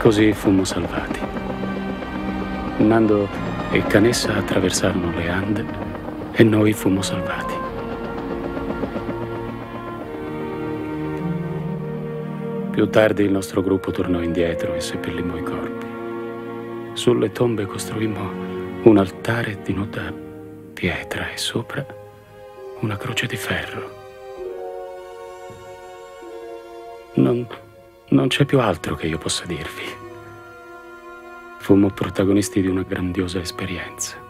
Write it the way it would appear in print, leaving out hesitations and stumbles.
Così fummo salvati. Nando e Canessa attraversarono le Ande e noi fummo salvati. Più tardi il nostro gruppo tornò indietro e seppellimmo i corpi. Sulle tombe costruimmo un altare di nuda pietra e sopra una croce di ferro. Non c'è più altro che io possa dirvi. Fummo protagonisti di una grandiosa esperienza.